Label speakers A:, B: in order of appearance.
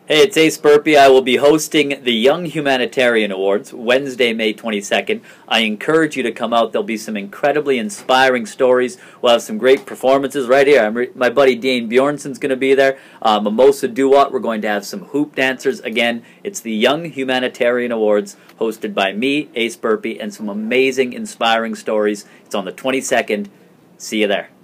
A: Hey, it's Ace Burpee. I will be hosting the Young Humanitarian Awards Wednesday, May 22nd. I encourage you to come out. There'll be some incredibly inspiring stories. We'll have some great performances right here. My buddy Dane Bjornson's going to be there. Mimoza Duot. We're going to have some hoop dancers. Again, it's the Young Humanitarian Awards hosted by me, Ace Burpee, and some amazing, inspiring stories. It's on the 22nd. See you there.